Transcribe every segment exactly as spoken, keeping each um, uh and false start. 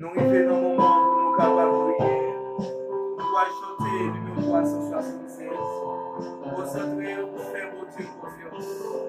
Nous arrivons dans le moment où nous sommes capables de prier. Nous allons chanter le numéro trois cent soixante-seize. Concentrer pour faire mon Dieu confiance.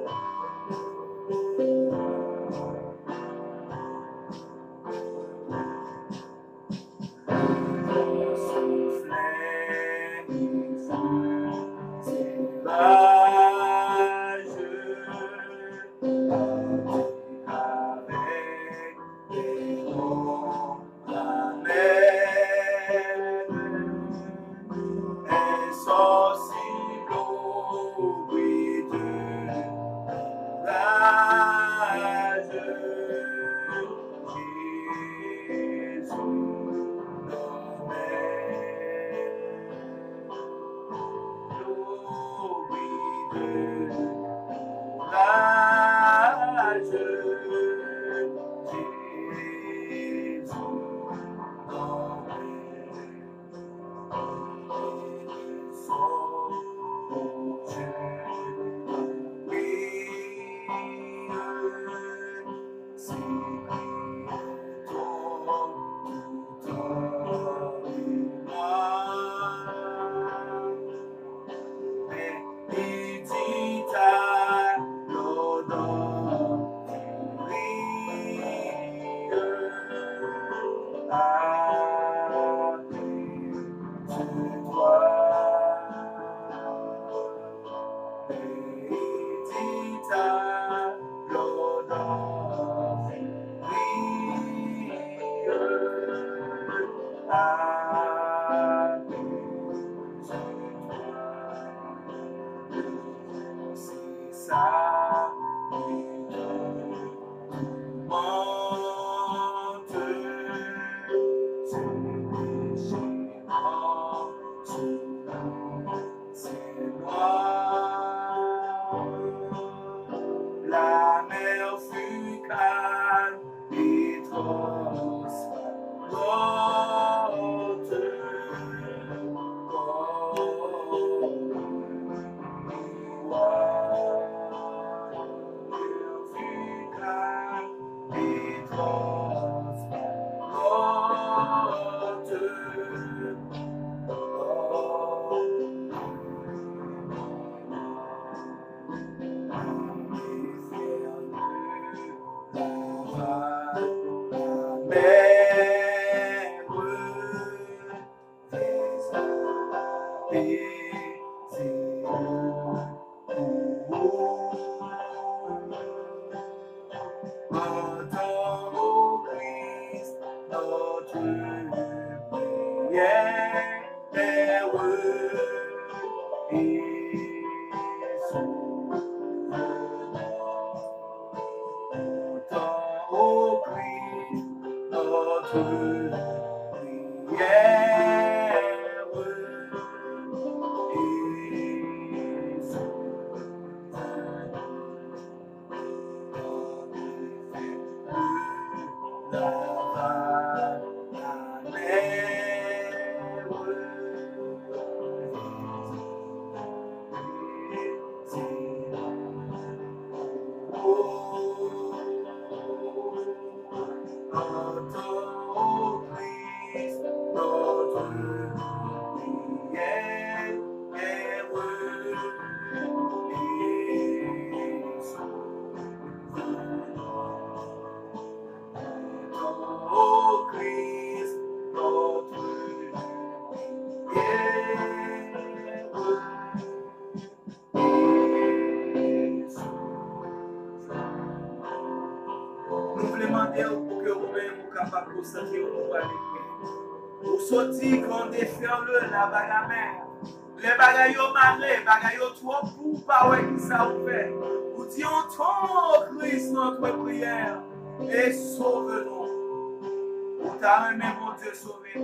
Ou sorti quand déferle la bagarre mer. Les bagailles au maré, bagailles au trop pour pas ouais qui ça vous fait. Ou dit on ton Christ notre prière et sauve-nous. Ou t'as aimé mon Dieu sauver.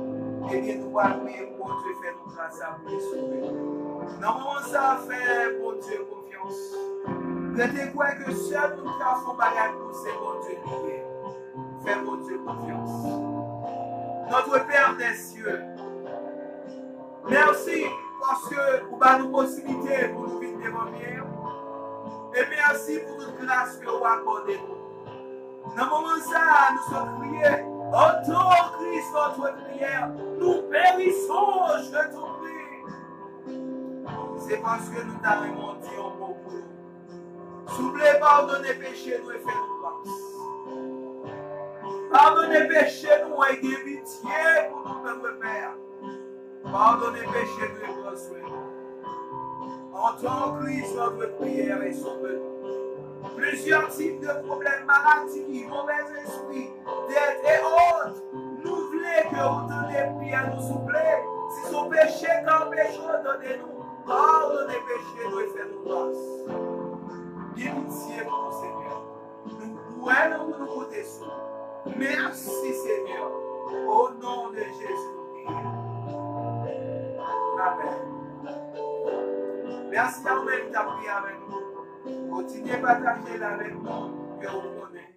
Et bien nous allons prier pour Dieu faire nous grâce à vous sauver. Non, ça fait pour Dieu confiance. Mettez quoi que seul nous faisons bagarre pour c'est mon Dieu prier. Fais mon Dieu confiance. Notre Père des cieux, merci parce que vous avez nous possibilité pour nous vivre devant nous. Et merci pour toute grâce que vous accordez nous. Dans le moment ça, nous sommes priés Entends, Christ, notre prière. Nous périssons, je te prie. C'est parce que nous t'avons dit en bon pour nous. S'oubliez, pardonnez péché, nous et faites nous grâce. Pardonnez péché, nous et ayez pitié pour nous, notre Père. Pardonnez péché, nous et prends soin. Entends, Christ, notre prière et sauve-nous. Plusieurs types de problèmes, maladies, mauvais esprits, dettes et autres. Nous voulons que autant de prières nous soufflez. Si son péché quand péché, donnez-nous. Pardonnez péché, nous et faites-nous grâce. Pitié pour nous, Seigneur. Nous pouvons nous côté sous. Merci, Seigneur. Au nom de Jésus. Amen. Merci à vous-même qui a prié avec nous. Continuez à partager avec nous que vous connaissez.